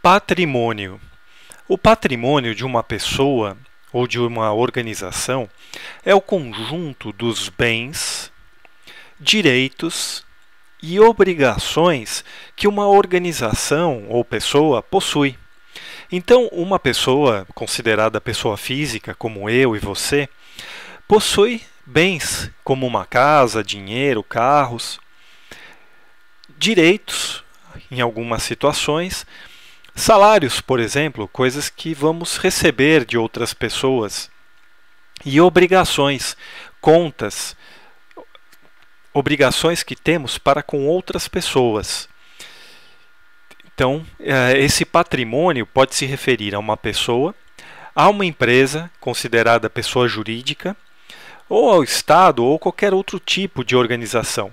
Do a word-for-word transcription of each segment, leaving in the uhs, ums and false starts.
Patrimônio. O patrimônio de uma pessoa ou de uma organização é o conjunto dos bens, direitos e obrigações que uma organização ou pessoa possui. Então, uma pessoa considerada pessoa física, como eu e você, possui bens como uma casa, dinheiro, carros, direitos em algumas situações, salários, por exemplo, coisas que vamos receber de outras pessoas, e obrigações, contas, obrigações que temos para com outras pessoas. Então, esse patrimônio pode se referir a uma pessoa, a uma empresa considerada pessoa jurídica, ou ao Estado ou qualquer outro tipo de organização.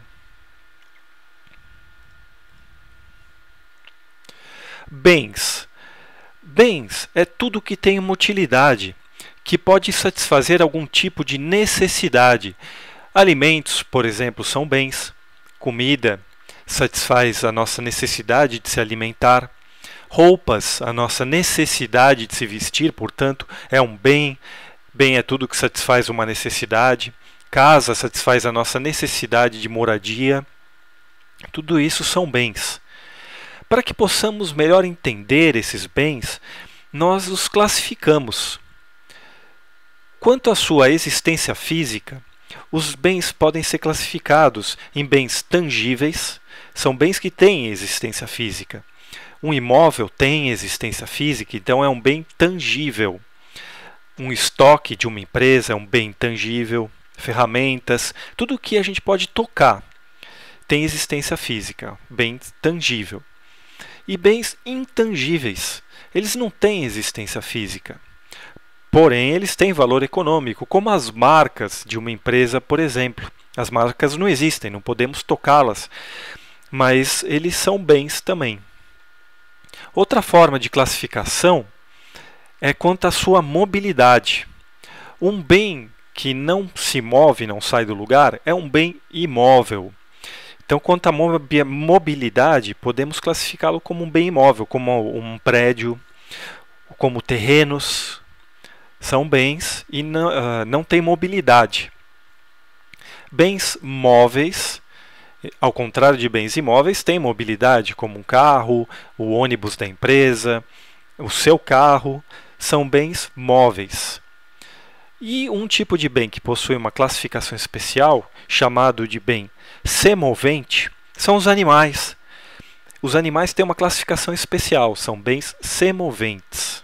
Bens. Bens é tudo que tem uma utilidade, que pode satisfazer algum tipo de necessidade. Alimentos, por exemplo, são bens. Comida satisfaz a nossa necessidade de se alimentar. Roupas, a nossa necessidade de se vestir, portanto, é um bem. Bem é tudo que satisfaz uma necessidade. Casa satisfaz a nossa necessidade de moradia. Tudo isso são bens. Para que possamos melhor entender esses bens, nós os classificamos. Quanto à sua existência física, os bens podem ser classificados em bens tangíveis, são bens que têm existência física. Um imóvel tem existência física, então é um bem tangível. Um estoque de uma empresa é um bem tangível. Ferramentas, tudo o que a gente pode tocar tem existência física, bem tangível. E bens intangíveis, eles não têm existência física. Porém, eles têm valor econômico, como as marcas de uma empresa, por exemplo. As marcas não existem, não podemos tocá-las, mas eles são bens também. Outra forma de classificação é quanto à sua mobilidade. Um bem que não se move, não sai do lugar, é um bem imóvel. Então, quanto à mobilidade, podemos classificá-lo como um bem imóvel, como um prédio, como terrenos. São bens e não, uh, não têm mobilidade. Bens móveis, ao contrário de bens imóveis, têm mobilidade, como um carro, o ônibus da empresa, o seu carro, são bens móveis. E um tipo de bem que possui uma classificação especial, chamado de bem semovente, são os animais. Os animais têm uma classificação especial, são bens semoventes.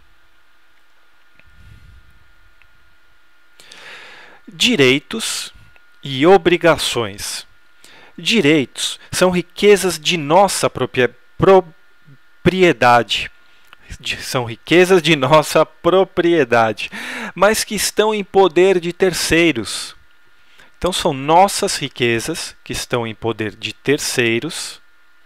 Direitos e obrigações. Direitos são riquezas de nossa propriedade. São riquezas de nossa propriedade, mas que estão em poder de terceiros. Então, são nossas riquezas que estão em poder de terceiros,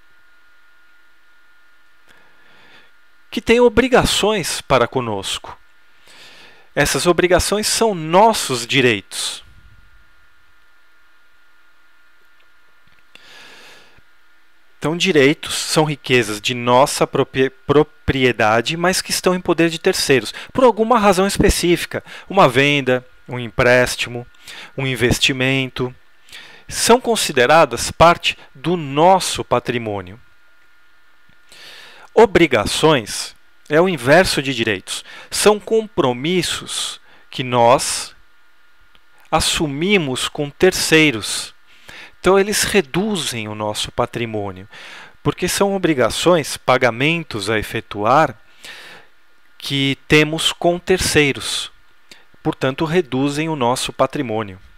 que têm obrigações para conosco. Essas obrigações são nossos direitos. Então, direitos são riquezas de nossa propriedade, mas que estão em poder de terceiros, por alguma razão específica. Uma venda, um empréstimo, um investimento, são consideradas parte do nosso patrimônio. Obrigações é o inverso de direitos. São compromissos que nós assumimos com terceiros. Então, eles reduzem o nosso patrimônio, porque são obrigações, pagamentos a efetuar, que temos com terceiros. Portanto, reduzem o nosso patrimônio.